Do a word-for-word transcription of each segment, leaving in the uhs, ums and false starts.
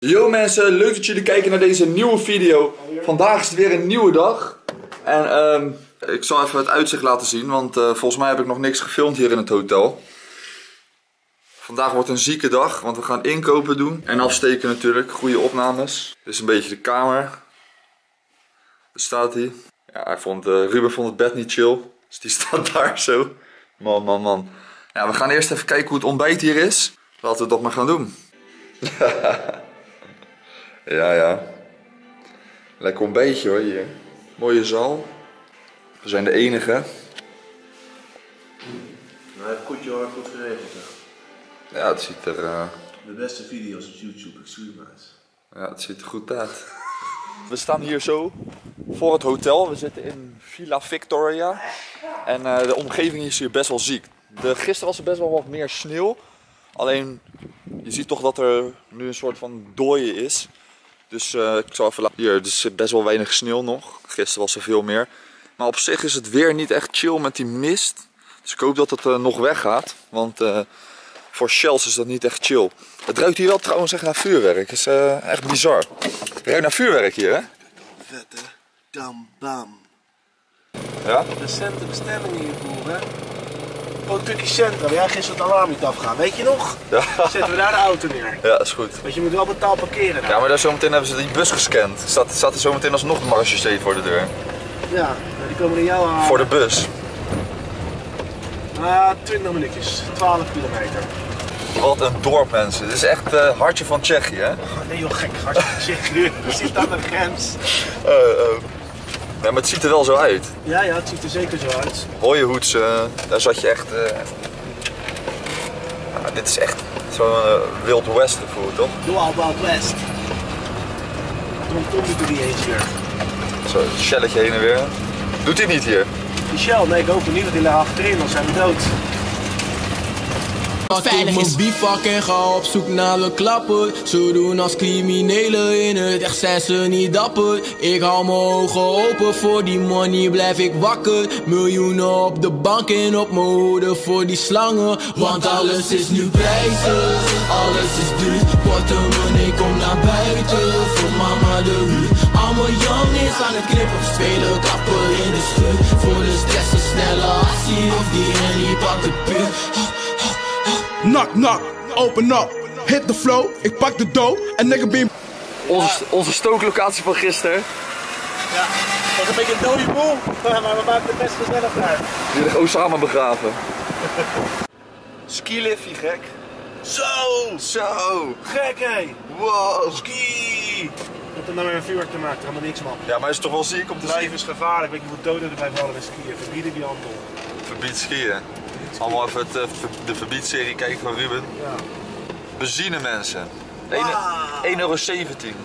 Yo mensen, leuk dat jullie kijken naar deze nieuwe video. Vandaag is het weer een nieuwe dag. En um, ik zal even het uitzicht laten zien, want uh, volgens mij heb ik nog niks gefilmd hier in het hotel. Vandaag wordt een zieke dag, want we gaan inkopen doen. En afsteken natuurlijk, goede opnames. Dit is een beetje de kamer. Daar staat hij. Ja, hij vond, uh, Ruben vond het bed niet chill, dus die staat daar zo. Man, man, man. Ja, we gaan eerst even kijken hoe het ontbijt hier is. Laten we het toch maar gaan doen. Ja, ja. Lekker ontbijtje hoor hier. Mooie zaal. We zijn de enige. Nou, het koetje hoor, goed geregeld. Hè. Ja, het ziet er... Uh... De beste video's op YouTube, extreem uit. Ja, het ziet er goed uit. We staan hier zo voor het hotel. We zitten in Villa Victoria. En uh, de omgeving is hier best wel ziek. De, gisteren was er best wel wat meer sneeuw. Alleen, je ziet toch dat er nu een soort van dooien is. Dus uh, ik zal even laten. Hier, er is best wel weinig sneeuw nog. Gisteren was er veel meer. Maar op zich is het weer niet echt chill met die mist. Dus ik hoop dat het uh, nog weggaat. Want uh, voor shells is dat niet echt chill. Het ruikt hier wel trouwens echt naar vuurwerk. Het is uh, echt bizar. Het ruikt naar vuurwerk hier, hè? Vette dam bam. Ja? Recente bestellingen hiervoor, hè? Oh, Tukkie Centrum. Ja, gisteren het alarm niet afgaan. Weet je nog? Ja. Zetten we daar de auto neer. Ja, is goed. Want je moet wel betaald parkeren. Nou. Ja, maar daar zometeen hebben ze die bus gescand. Staat, staat er zometeen alsnog een marechaussee voor de deur. Ja, die komen naar jou aan. Voor de bus. Ah, twintig minuutjes. twaalf kilometer. Wat een dorp, mensen. Dit is echt het uh, hartje van Tsjechië, hè? Oh, nee joh, gek. Hartstikke Tsjechië. Je zit aan de grens. Uh, uh. Ja, maar het ziet er wel zo uit. Ja, ja, het ziet er zeker zo uit. Hooienhoeds, uh, daar zat je echt... Uh... Ja, dit is echt zo'n uh, Wild West gevoel, toch? Wild Wild West. Toen komt hij er niet eens weer. Zo, een shelletje heen en weer. Doet hij niet hier? Die Shell, nee, ik hoop het niet, want die lag achterin, dan zijn we dood. Pak ik mijn bivak en ga op zoek naar de klapper. Zo doen als criminelen in het echt zijn ze niet dapper. Ik hou mijn ogen open voor die money, blijf ik wakker. Miljoenen op de bank en op mijn hoede voor die slangen. Want alles is nu prijzig, alles is duur. Portemonnee komt naar buiten, voor mama de huur. Allemaal jong is aan het knippen, spelen kapper in de schuur. Voor de stress een snelle actie of die Henny pakt het puur. Knock, knock, open up, hit the flow, ik pak de dough en nigga beam. Onze, onze stooklocatie van gisteren. Ja, het was een beetje een dode boel, maar we maken het best gezellig uit. Die ligt Osama begraven. Skiliftje, gek. Zo! Zo! Gek hé! Wow! Ski! Wat er nou weer een vuurwerk te maken, er helemaal niks man. Ja, maar het is toch wel ziek om te Het zien? leven is gevaarlijk, weet je hoeveel doden erbij vallen met skiën. Verbieden die handel. Verbied skiën. Allemaal even het, uh, de verbiedserie kijken van Ruben. Ja. Benzine mensen. Wow. één euro zeventien.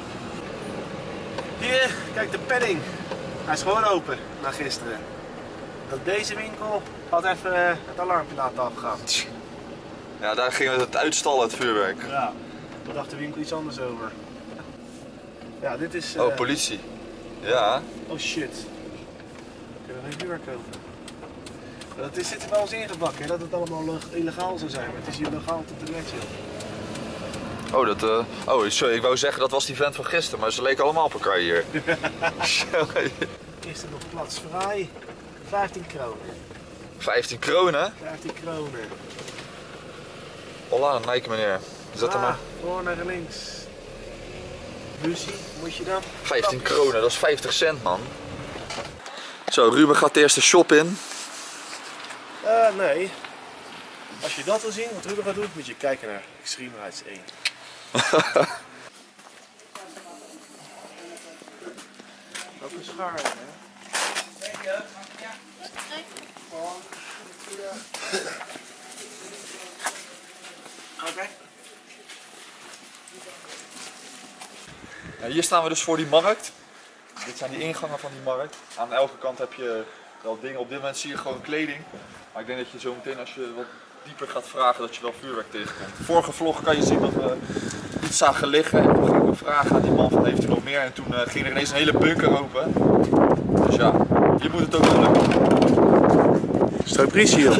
Hier, kijk de padding. Hij is gewoon open na gisteren. Dat deze winkel had even uh, het alarmpje laten afgaan. Ja, daar gingen we het uitstallen, het vuurwerk. Ja, daar dacht de winkel iets anders over. Ja, dit is... Uh... Oh, politie. Ja. Oh shit. Kunnen we geen vuurwerk kopen? Dat is, zit er wel eens ingebakken, hè? Dat het allemaal illegaal zou zijn, maar het is hier legaal tot de netje. Oh, dat, uh... oh, sorry, ik wou zeggen dat was die vent van gisteren, maar ze leken allemaal op elkaar hier. Is er nog plaats vrij? vijftien kronen. vijftien kronen? vijftien kronen. Holla, een Nike meneer. Zet ah, hem maar. voor naar links. Bussie, moet je dan? vijftien kronen, dat is vijftig cent man. Zo, Ruben gaat de eerste shop in. Uh, nee. Als je dat wil zien, wat Ruben gaat doen, moet je kijken naar Extreme Rides één. Ook een schaar, hè? Oké. Ja, hier staan we dus voor die markt. Dit zijn die ingangen van die markt. Aan elke kant heb je wel dingen. Op dit moment zie je gewoon kleding. Maar ik denk dat je zo meteen als je wat dieper gaat vragen dat je wel vuurwerk tegenkomt. Vorige vlog kan je zien dat we iets zagen liggen. En toen gingen we vragen aan die man van heeft u nog meer. En toen uh, ging er ineens een hele bunker open. Dus ja, hier moet het ook wel lukken. Strijpries hier.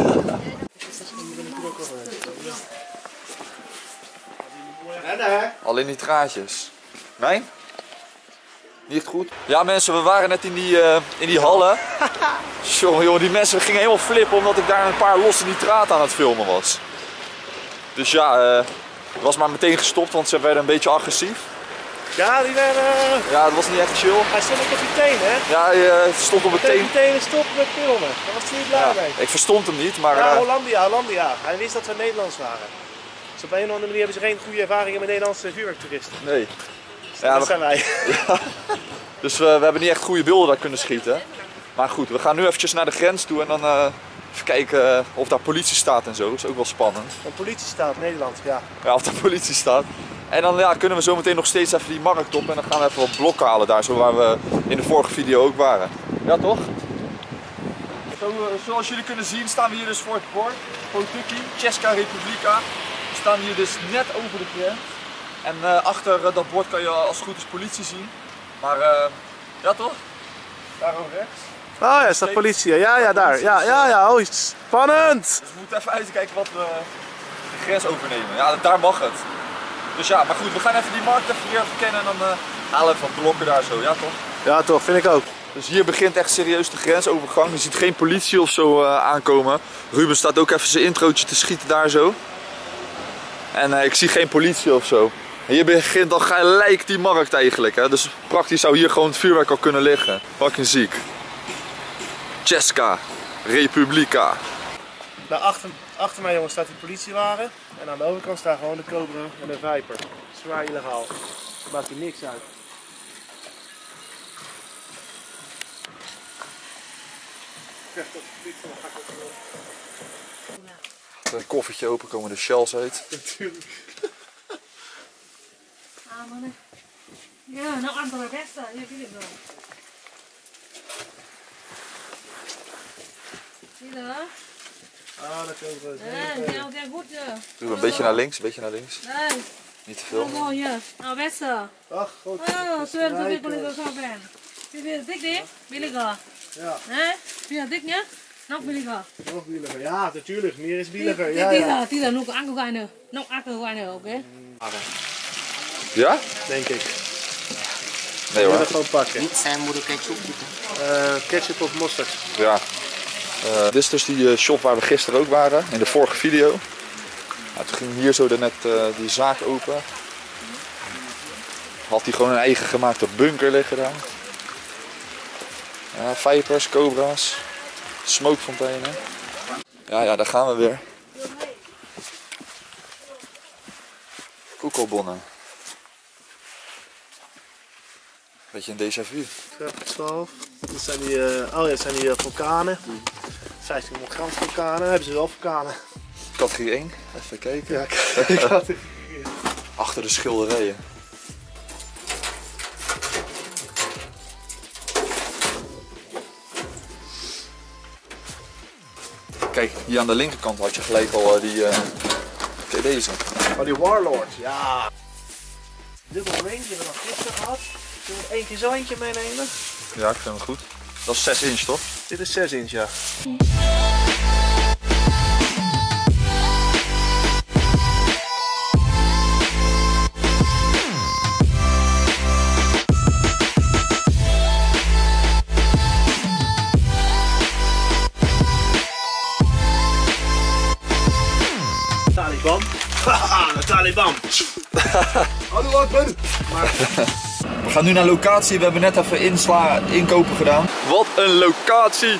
alleen die traatjes. Nee? Niet echt goed? Ja mensen, we waren net in die, uh, in die hallen. Jongen, jongen, die mensen gingen helemaal flippen omdat ik daar een paar losse nitraten aan het filmen was. Dus ja, uh, ik was maar meteen gestopt, want ze werden een beetje agressief. Ja, die werden... Uh... Ja, dat was niet echt chill. Hij stond ook op je teen, hè? Ja, hij uh, stond op mijn teen. Op je tenen stoppen met filmen. Daar was hij niet blij ja, mee. Ik verstond hem niet, maar... Ja, uh... Hollandia, Hollandia. Hij wist dat we Nederlands waren. Dus op een of andere manier hebben ze geen goede ervaringen met Nederlandse vuurwerktoeristen. Nee. Dus ja, dat we... zijn wij. Ja. Dus uh, we hebben niet echt goede beelden daar kunnen schieten. Maar goed, we gaan nu eventjes naar de grens toe en dan uh, even kijken uh, of daar politie staat en zo. Dat is ook wel spannend. Een politie staat, Nederland, ja. Ja, of daar politie staat. En dan ja, kunnen we zo meteen nog steeds even die markt op en dan gaan we even wat blokken halen daar, zo waar we in de vorige video ook waren. Ja toch? Zo, uh, zoals jullie kunnen zien staan we hier dus voor het bord. Potuki, Česká republika. We staan hier dus net over de grens. En uh, achter uh, dat bord kan je als het goed is politie zien. Maar uh, ja toch? Daar ook rechts. Oh ja, staat politie. Ja, ja, daar. Ja, ja, ja. Oh, spannend! Dus we moeten even uitkijken wat we de grens overnemen. Ja, daar mag het. Dus ja, maar goed, we gaan even die markt even weer verkennen en dan uh, halen we even wat blokken daar zo, ja toch? Ja toch, vind ik ook. Dus hier begint echt serieus de grensovergang. Je ziet geen politie of zo uh, aankomen. Ruben staat ook even zijn introotje te schieten daar zo. En uh, ik zie geen politie of zo. En hier begint al gelijk die markt eigenlijk, hè? Dus praktisch zou hier gewoon het vuurwerk al kunnen liggen. Fucking ziek. Česká republika. Nou, achter, achter mij jongens staat die politiewagen. En aan de overkant staat gewoon de Cobra en de Viper. Zwaar illegaal. Maakt hier niks uit. Een koffertje open, komen de shells uit. Natuurlijk. Ah, mannen. Ja, nou andere beste. Ja, vind ik wel. Zie je dat? Ah, dat Cobra is Nee, ja, ja, goed ja. Doe een beetje naar links, een beetje naar links. Nee, Niet te veel. oh ja. Nou beste. Ach, goed. Oh, zo heb ik wel eens zo ben. Vind je het dik dit? Billiger. Ja. Hè? Vind je het dik ja? Nog billiger. Nog bieliger. Ja, natuurlijk. Meer is bieliger. Dit Ja, is ja. dat, dit is nog aangegaan. Nog aangegaan, oké? Ja? Denk ik. Nee Ik hoor. wil dat gewoon pakken. Niet zijn moeder ketchup. Uh, ketchup of mosterd. Ja. Uh, dit is dus die uh, shop waar we gisteren ook waren, in de vorige video. Nou, toen ging hier zo net uh, die zaak open. Had hij gewoon een eigen gemaakte bunker liggen daar. Ja, vipers, cobra's, smokefonteinen. Ja, ja, daar gaan we weer. Koekelbonnen. Beetje een déjà vu. twaalf. Dat zijn die, uh, oh ja, dat zijn die uh, vulkanen. vijftienhonderd gram vulkanen. Hebben ze wel vulkanen. Categorie één. Even kijken. Ja, ik had het. Achter de schilderijen. Kijk, hier aan de linkerkant had je gelijk al uh, die. Uh, kijk deze. Oh, die Warlord. Ja. Dubbel range hebben we nog gisteren gehad. Zullen we één keer zo eentje meenemen? Ja, ik vind hem goed. Dat is zes inch toch? Dit is zes inch, ja. Taliban. Haha, de Taliban. Hallo, wat ben We gaan nu naar locatie. We hebben net even insla inkopen gedaan. Wat een locatie!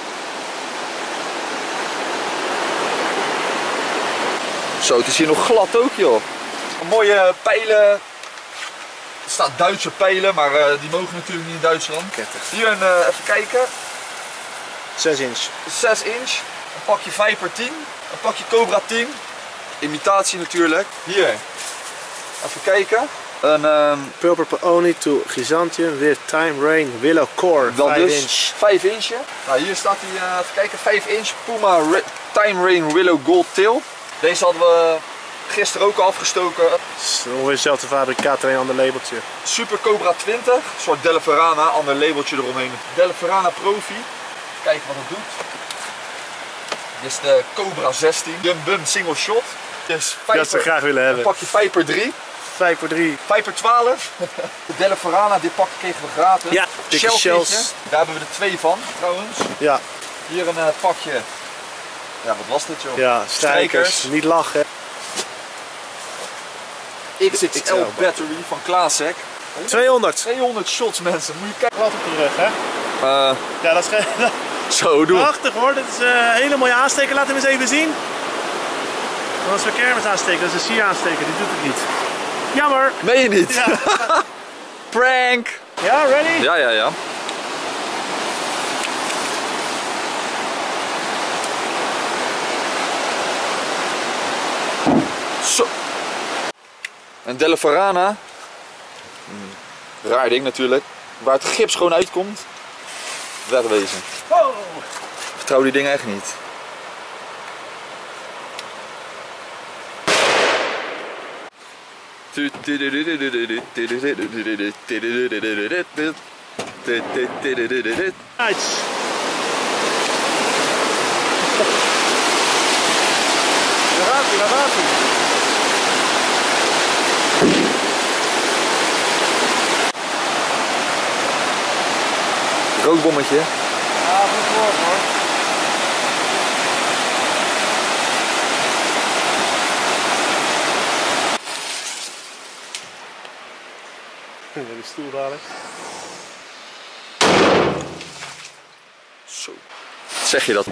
Zo, het is hier nog glad ook joh. Mooie pijlen. Er staat Duitse pijlen, maar uh, die mogen natuurlijk niet in Duitsland. Hier een, uh, even kijken. zes inch. zes inch. Een pakje Viper tien. Een pakje Cobra tien. Imitatie natuurlijk. Hier. Even kijken. Een um, Purple Peony to Gigantium with Time Rain Willow Core. dat vijf dus inch. vijf inch. Nou, hier staat die, uh, even kijken, vijf inch Puma Ra Time Rain Willow Gold Tail. Deze hadden we gisteren ook al afgestoken. Het is ongeveer hetzelfde fabrikaat, alleen een ander labeltje. Super Cobra twintig, een soort Della Verana, ander labeltje eromheen. Della Verana Profi. Even kijken wat het doet. Dit is de Cobra zestien. Jum Bum Single Shot. Dit is Dat ze Viper, graag willen een hebben. pakje Viper drie. vijf voor drie. vijf voor twaalf. De Della Verana, dit pak kregen we gratis. Ja, dikke Shell shells. kitje. Daar hebben we er twee van trouwens. Ja, Hier een uh, pakje. Ja, wat was dit joh? ja, strijkers. Niet lachen. X X L battery van Klasek. tweehonderd. tweehonderd shots mensen, moet je kijken. Wat op de rug, hè? Uh, Ja, dat is geen... zo, doe het. Prachtig hoor, dit is een hele mooie aansteker. Laat hem eens even zien. Dat is een kermis aansteker, dat is een sier-aansteker, die doet het niet. Jammer! Meen je niet? Ja, Prank! ja ready? Ja, ja, ja. Zo. Een Della Verana. Hmm. Raar ding natuurlijk. Waar het gips gewoon uitkomt. Wegwezen. Oh. Vertrouw die dingen echt niet. Nice. Daar gaat hij, daar gaat hij. Rookbommetje. Ja, goed woord hoor. De stoel dadelijk. Zo. Zeg je dat?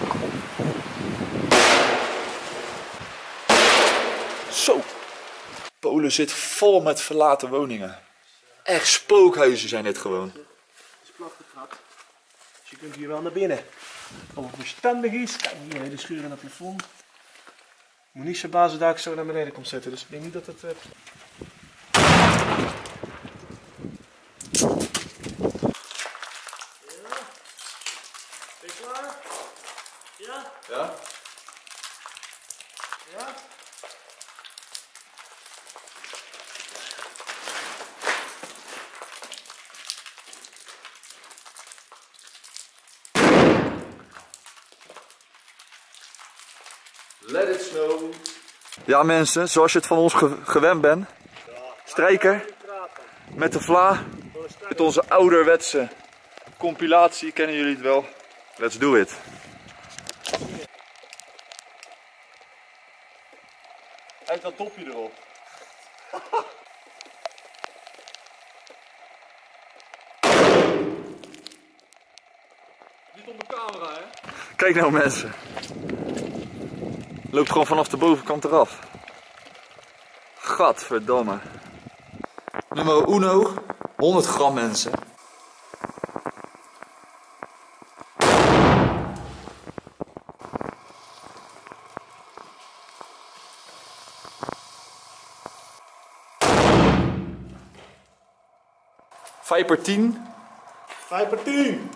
Zo. Polen zit vol met verlaten woningen. Echt spookhuizen zijn dit gewoon. Het is platgetrapt. Dus je kunt hier wel naar binnen. Of het bestandig is. Kijk hier, hele schuur in het plafond. Moet niet zijn basis dat ik zo naar beneden kom zetten. Dus ik denk niet dat het... Uh... Ja. Ben je klaar? Ja? Ja? Ja? Let it snow. Ja mensen, zoals je het van ons ge gewend bent. Strijker. Met de vla. Met onze ouderwetse compilatie. Kennen jullie het wel? Let's do it. Hij heeft dat topje erop. Niet op de camera, hè? Kijk nou mensen. Loopt gewoon vanaf de bovenkant eraf. Gadverdamme. Nummer uno. honderd gram mensen. Viper tien. Viper tien.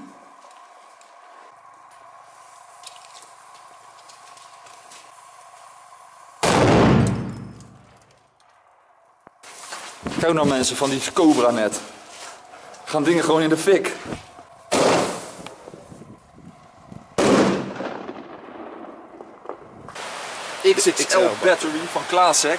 Kijk nou mensen van die Cobra net. Gaan dingen gewoon in de fik. X X L battery van Klasek.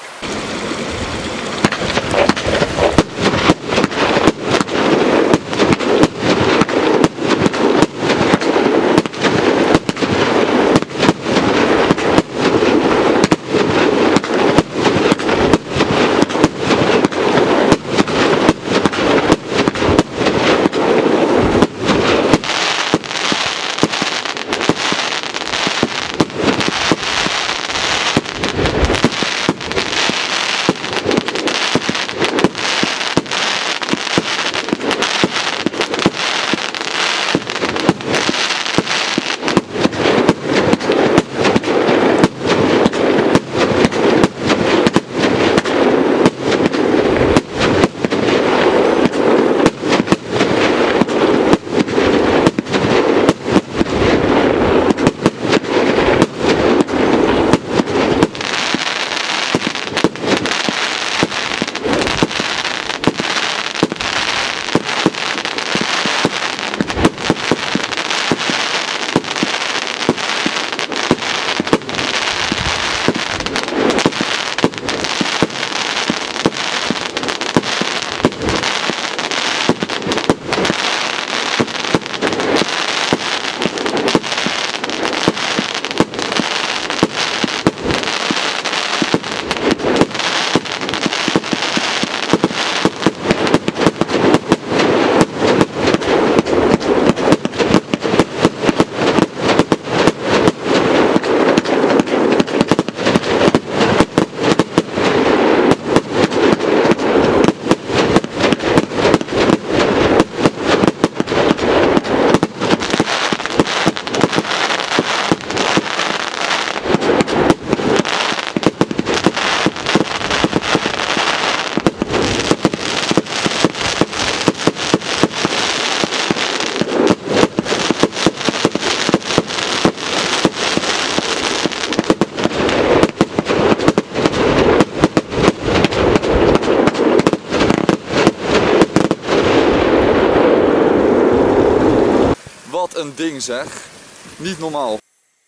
Wat een ding zeg. Niet normaal.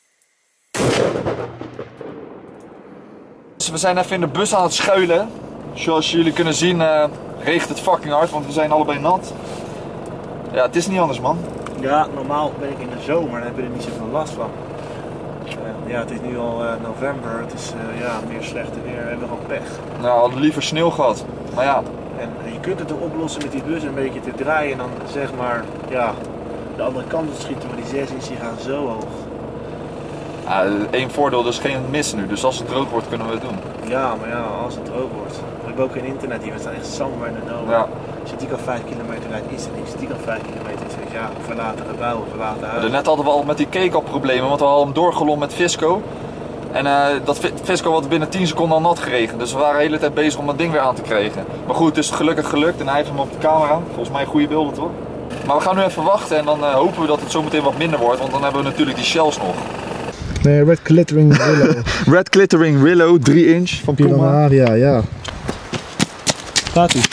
Dus we zijn even in de bus aan het schuilen. Zoals jullie kunnen zien uh, regent het fucking hard, want we zijn allebei nat. Ja, het is niet anders man. Ja, normaal ben ik in de zomer, dan heb je er niet zoveel last van. Uh, ja, het is nu al uh, november, het is uh, ja, meer slechte weer, we hebben gewoon pech. Nou, we hadden liever sneeuw gehad. Maar ja. En uh, je kunt het ook oplossen met die bus een beetje te draaien en dan zeg maar, ja, de andere kant op schieten, maar die zes inch die gaan zo hoog. Ja, één voordeel, er is geen mis nu, dus als het droog wordt kunnen we het doen. Ja, maar ja, als het droog wordt. We hebben ook geen internet hier, we staan echt somewhere in the nowhere. Ja. Als je die al vijf kilometer rijdt, is er niks. Als die al vijf kilometer is er niks. Ja, verlaten gebouwen, verlaten huizen. Ja, daarnet hadden we al met die cake al problemen, want we hadden hem doorgelomd met Visco. En uh, dat Visco had binnen tien seconden al nat geregend, dus we waren de hele tijd bezig om dat ding weer aan te krijgen. Maar goed, het is gelukkig gelukt en hij heeft hem op de camera. Volgens mij goede beelden toch? Maar we gaan nu even wachten en dan uh, hopen we dat het zometeen wat minder wordt, want dan hebben we natuurlijk die shells nog. Nee, Red Glittering Willow. Red Glittering Willow, drie inch van Puma. Ja, ja. Gaat ie.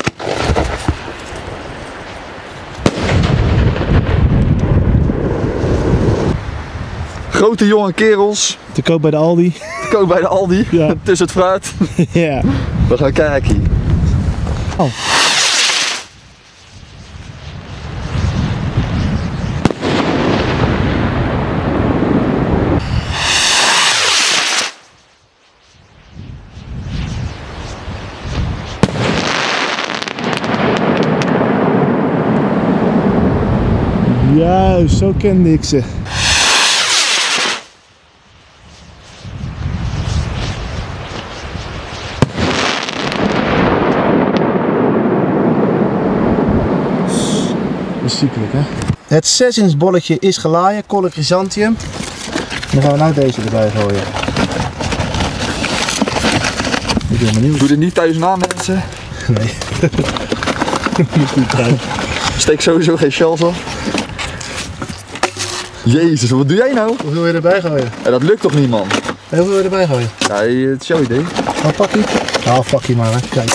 Grote jonge kerels. Te koop bij de Aldi. Te koop bij de Aldi. Ja. Tussen het fruit. Ja. We gaan kijken. Oh. Juist, zo kende ik ze. Dat is ziekelijk, hè? Het zes inch bolletje is gelaaien, Colle Chrysantium. Dan gaan we nou deze erbij gooien. Ik ben benieuwd. Doe dit niet thuis na mensen. Nee. Moet niet thuis. Steek sowieso geen shells op. Jezus, wat doe jij nou? Hoeveel wil je erbij gooien? Ja, dat lukt toch niet man? Hey, hoeveel wil je erbij gooien? Ja, het is jouw idee. Een pakje? Nou, een pakje maar, hè. Kijk.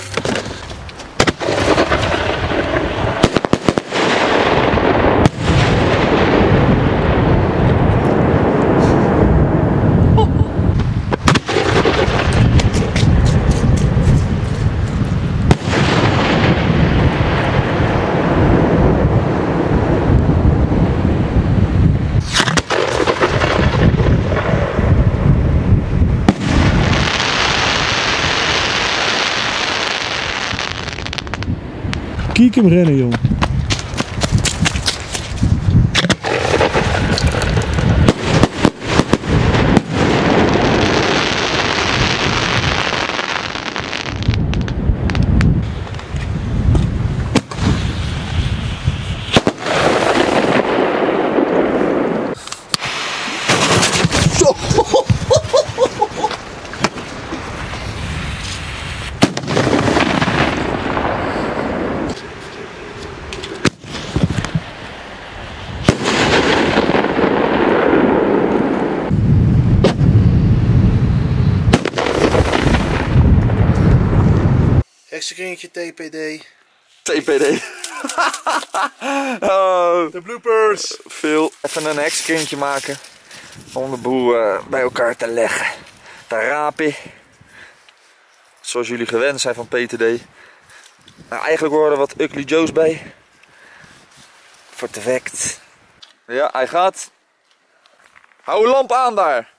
Kiek hem rennen, jong. Heksenkringetje T P D. T P D. Oh, De bloopers. veel. Even een heksenkringetje maken. Om de boel uh, bij elkaar te leggen. Te rapen. Zoals jullie gewend zijn van P T D. Nou, eigenlijk horen er wat Ugly Joe's bij. Voor het effect. Ja, hij gaat. Hou een lamp aan daar.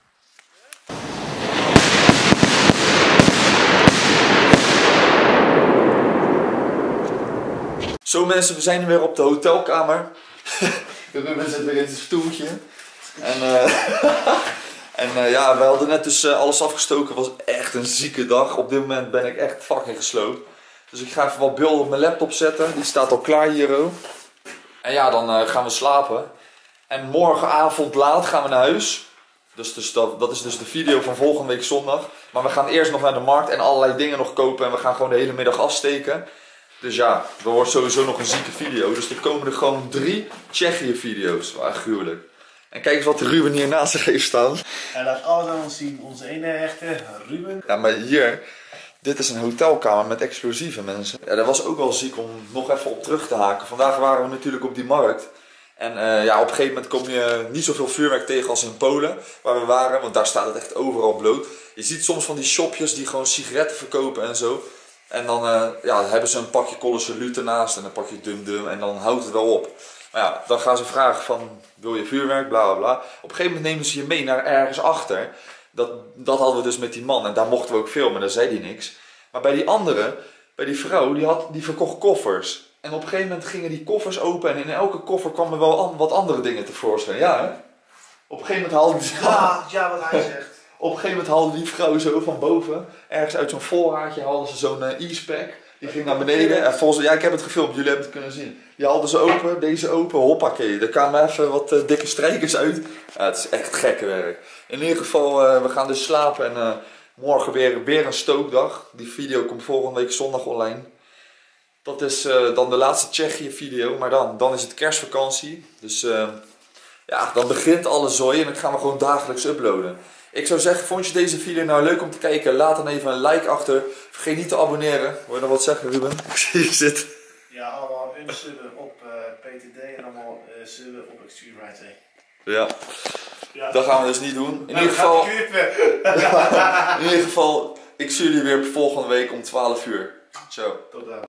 Zo mensen, we zijn weer op de hotelkamer. We zitten weer in het stoeltje. En, uh, en uh, ja, we hadden net dus uh, alles afgestoken. Het was echt een zieke dag. Op dit moment ben ik echt fucking gesloopt. Dus ik ga even wat beelden op mijn laptop zetten. Die staat al klaar hier. Oh. En ja, dan uh, gaan we slapen. En morgenavond laat gaan we naar huis. Dus, dus dat, dat is dus de video van volgende week zondag. Maar we gaan eerst nog naar de markt en allerlei dingen nog kopen. En we gaan gewoon de hele middag afsteken. Dus ja, er wordt sowieso nog een zieke video. Dus er komen er gewoon drie Tsjechië video's. Echt gruwelijk. En kijk eens wat Ruben hier naast zich heeft staan. Hij laat alles aan ons zien. Onze ene echte Ruben. Ja, maar hier, dit is een hotelkamer met explosieven mensen. Ja, dat was ook wel ziek om nog even op terug te haken. Vandaag waren we natuurlijk op die markt. En uh, ja, op een gegeven moment kom je niet zoveel vuurwerk tegen als in Polen, waar we waren, want daar staat het echt overal bloot. Je ziet soms van die shopjes die gewoon sigaretten verkopen en zo. En dan uh, ja, hebben ze een pakje Kolle Salute ernaast en een pakje Dum Dum en dan houdt het wel op. Maar ja, dan gaan ze vragen van, wil je vuurwerk, bla bla bla. Op een gegeven moment nemen ze je mee naar ergens achter. Dat, dat hadden we dus met die man en daar mochten we ook filmen, daar zei hij niks. Maar bij die andere, bij die vrouw, die, had, die verkocht koffers. En op een gegeven moment gingen die koffers open en in elke koffer kwamen wel an, wat andere dingen tevoorschijn. Ja, hè? Op een gegeven moment haalde die... Ja, ja, wat hij zegt. Op een gegeven moment haalde die vrouw zo van boven, ergens uit zo'n voorraadje, haalden ze zo'n uh, e-spec. Die ging naar beneden en volgens ja, ik heb het gefilmd, jullie hebben het kunnen zien. Die haalden ze open, deze open, hoppakee. Er kwamen even wat uh, dikke strijkers uit. Ja, het is echt gekke werk. In ieder geval, uh, we gaan dus slapen en uh, morgen weer, weer een stookdag. Die video komt volgende week zondag online. Dat is uh, dan de laatste Tsjechië video, maar dan, dan is het kerstvakantie. Dus uh, ja, dan begint alle zooi en dan gaan we gewoon dagelijks uploaden. Ik zou zeggen, vond je deze video nou leuk om te kijken? Laat dan even een like achter. Vergeet niet te abonneren. Wil je nog wat zeggen, Ruben? Ik zie je zitten. Ja, allemaal unsubben op uh, P T D en allemaal uh, subben op Extreme Right. Ja. Ja, dat gaan we dus niet doen. In nou, ieder geval, ja, in ieder geval, ik zie jullie weer volgende week om twaalf uur. Ciao. Tot dan.